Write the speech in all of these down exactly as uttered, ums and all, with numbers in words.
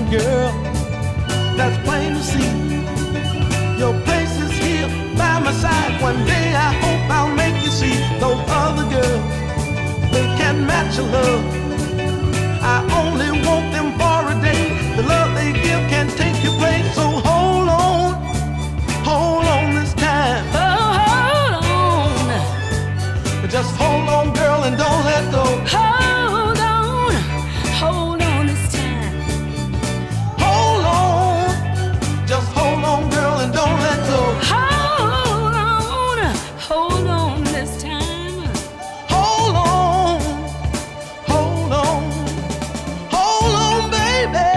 girl, that's plain to see. Your place is here by my side. One day I hope I'll make you see those other girls, they can't match your love. I only want them for a day. The love they give can't take your place. So hold on, hold on this time. Oh, hold on. Just hold on, girl, and don't let go. Hold on, hold on this time. Hold on, just hold on, girl, and don't let go. Hold on, hold on this time. Hold on, hold on, hold on, baby.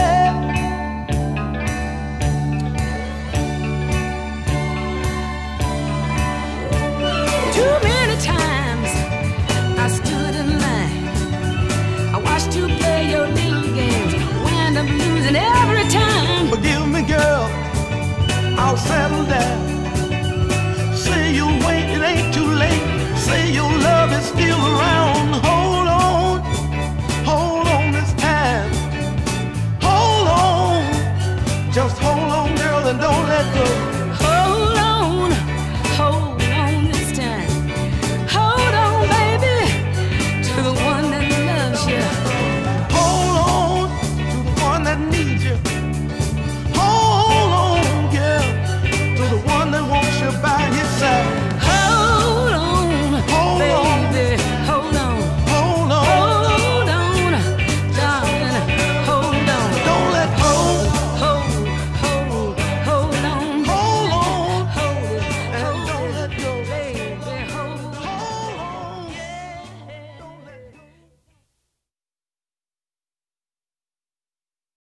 Too many times I stood in line. I watched you play your little games, wound up losing every time. Forgive me, girl, I'll settle down. Say you'll wait, it ain't too late. Say your love is still around. Hold on, hold on this time. Hold on, just hold on, girl, and don't let go.